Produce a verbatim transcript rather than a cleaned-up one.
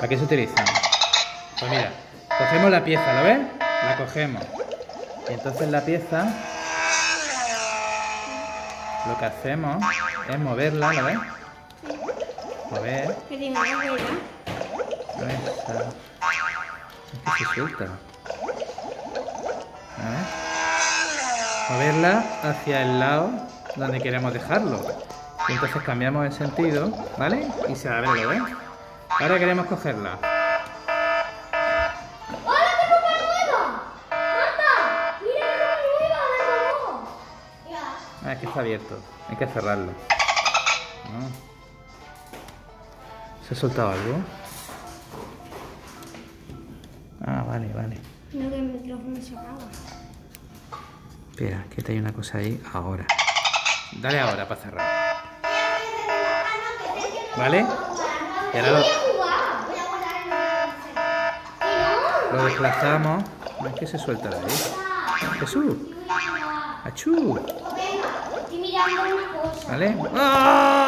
¿Para qué se utilizan? Pues mira, cogemos la pieza, ¿lo ves? La cogemos. Y entonces la pieza, lo que hacemos es moverla, ¿lo ves? Mover. ¿Qué tiene una huella? A ver, está... es que se suelta. A ver. Moverla hacia el lado donde queremos dejarlo. Y entonces cambiamos el sentido, ¿vale? Y se abre, ¿lo ves? Ahora queremos cogerla. ¡Hola, tengo una nueva! ¡Marta! ¡Mira que tengo nueva de nuevo! Ah, es que está abierto. Hay que cerrarlo. No. ¿Se ha soltado algo? Ah, vale, vale. No, que el micrófono se acaba. Espera, que te hay una cosa ahí ahora. Dale ahora para cerrar. ¿Vale? Y ahora lo, lo desplazamos. No es que se suelta de ahí. Jesús. ¡Achú! Venga, estoy mirando una cosa. ¿Vale? ¡Ah!